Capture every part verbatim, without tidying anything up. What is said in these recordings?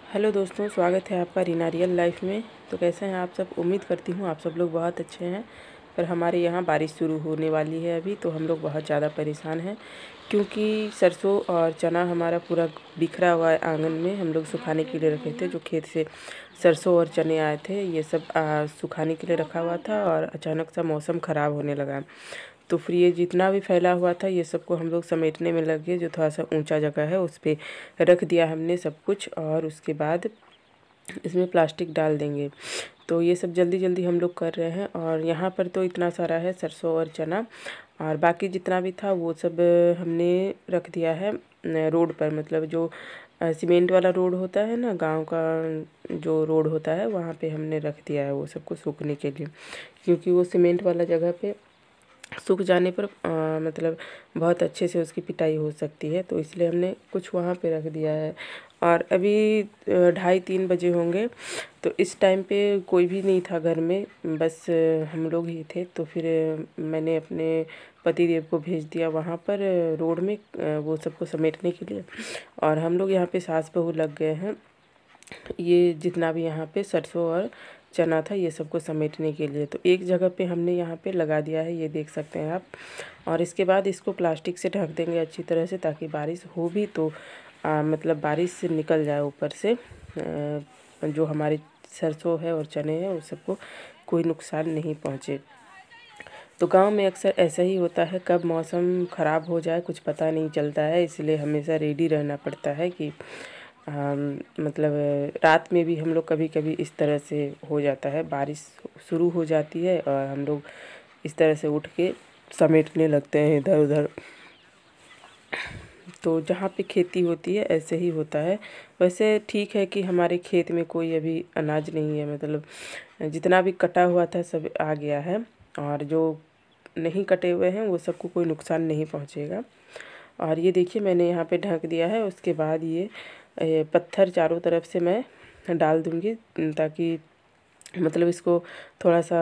Hello दोस्तों, स्वागत है आपका रीना रियल लाइफ में। तो कैसे हैं आप सब? उम्मीद करती हूँ आप सब लोग बहुत अच्छे हैं। पर हमारे यहाँ बारिश शुरू होने वाली है अभी, तो हम लोग बहुत ज़्यादा परेशान हैं क्योंकि सरसों और चना हमारा पूरा बिखरा हुआ है आंगन में। हम लोग सुखाने के लिए रखे थे, जो खेत से सरसों और चने आए थे ये सब आ, सुखाने के लिए रखा हुआ था। और अचानक सा मौसम ख़राब होने लगा, तो फिर ये जितना भी फैला हुआ था ये सबको हम लोग समेटने में लगे। जो थोड़ा सा ऊंचा जगह है उस पर रख दिया हमने सब कुछ, और उसके बाद इसमें प्लास्टिक डाल देंगे। तो ये सब जल्दी जल्दी हम लोग कर रहे हैं। और यहाँ पर तो इतना सारा है सरसों और चना, और बाकी जितना भी था वो सब हमने रख दिया है रोड पर। मतलब जो सीमेंट वाला रोड होता है ना, गांव का जो रोड होता है, वहाँ पे हमने रख दिया है वो सबको सूखने के लिए। क्योंकि वो सीमेंट वाला जगह पे सूख जाने पर आ, मतलब बहुत अच्छे से उसकी पिटाई हो सकती है, तो इसलिए हमने कुछ वहाँ पे रख दिया है। और अभी ढाई तीन बजे होंगे, तो इस टाइम पे कोई भी नहीं था घर में, बस हम लोग ही थे। तो फिर मैंने अपने पति देव को भेज दिया वहाँ पर रोड में वो सबको समेटने के लिए। और हम लोग यहाँ पे सास बहू लग गए हैं, ये जितना भी यहाँ पे सरसों और चना था ये सबको समेटने के लिए। तो एक जगह पे हमने यहाँ पे लगा दिया है, ये देख सकते हैं आप। और इसके बाद इसको प्लास्टिक से ढक देंगे अच्छी तरह से, ताकि बारिश हो भी तो आ, मतलब बारिश से निकल जाए ऊपर से। आ, जो हमारे सरसों है और चने हैं उस सबको कोई नुकसान नहीं पहुँचे। तो गांव में अक्सर ऐसा ही होता है, कब मौसम ख़राब हो जाए कुछ पता नहीं चलता है। इसलिए हमेशा रेडी रहना पड़ता है कि हम मतलब रात में भी हम लोग कभी कभी इस तरह से हो जाता है, बारिश शुरू हो जाती है और हम लोग इस तरह से उठ के समेटने लगते हैं इधर उधर। तो जहाँ पे खेती होती है ऐसे ही होता है। वैसे ठीक है कि हमारे खेत में कोई अभी अनाज नहीं है, मतलब जितना भी कटा हुआ था सब आ गया है, और जो नहीं कटे हुए हैं वो सबको कोई नुकसान नहीं पहुँचेगा। और ये देखिए मैंने यहाँ पे ढक दिया है। उसके बाद ये ए, पत्थर चारों तरफ से मैं डाल दूँगी, ताकि मतलब इसको थोड़ा सा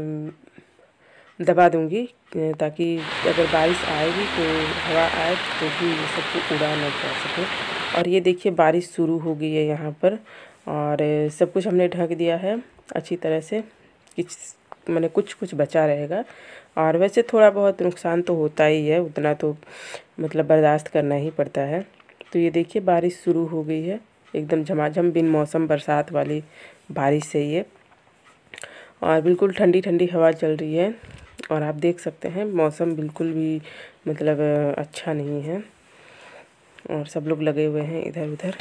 दबा दूँगी, ताकि अगर बारिश आएगी तो हवा आए तो भी ये सबको उड़ा ना जा सके। और ये देखिए बारिश शुरू हो गई है यहाँ पर, और सब कुछ हमने ढक दिया है अच्छी तरह से। किस मैंने कुछ कुछ बचा रहेगा। और वैसे थोड़ा बहुत नुकसान तो होता ही है, उतना तो मतलब बर्दाश्त करना ही पड़ता है। तो ये देखिए बारिश शुरू हो गई है, एकदम झमाझम बिन मौसम बरसात वाली बारिश है ये। और बिल्कुल ठंडी ठंडी हवा चल रही है, और आप देख सकते हैं मौसम बिल्कुल भी मतलब अच्छा नहीं है। और सब लोग लगे हुए हैं इधर उधर।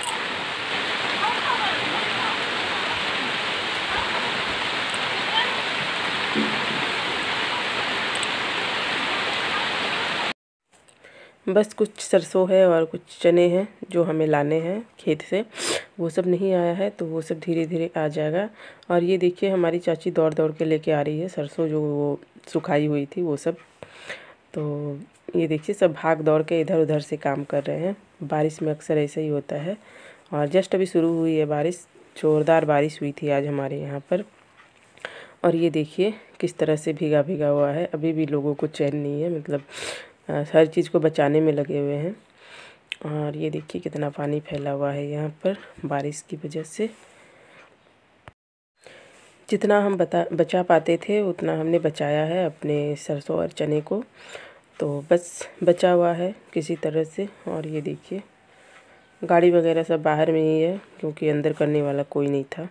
बस कुछ सरसों है और कुछ चने हैं जो हमें लाने हैं खेत से, वो सब नहीं आया है, तो वो सब धीरे धीरे आ जाएगा। और ये देखिए हमारी चाची दौड़ दौड़ के लेके आ रही है सरसों, जो वो सुखाई हुई थी वो सब। तो ये देखिए सब भाग दौड़ के इधर उधर से काम कर रहे हैं। बारिश में अक्सर ऐसा ही होता है। और जस्ट अभी शुरू हुई है बारिश, जोरदार बारिश हुई थी आज हमारे यहाँ पर। और ये देखिए किस तरह से भीगा भीगा हुआ है, अभी भी लोगों को चैन नहीं है, मतलब हर चीज़ को बचाने में लगे हुए हैं। और ये देखिए कितना पानी फैला हुआ है यहाँ पर बारिश की वजह से। जितना हम बता बचा पाते थे उतना हमने बचाया है अपने सरसों और चने को, तो बस बचा हुआ है किसी तरह से। और ये देखिए गाड़ी वगैरह सब बाहर में ही है, क्योंकि अंदर करने वाला कोई नहीं था।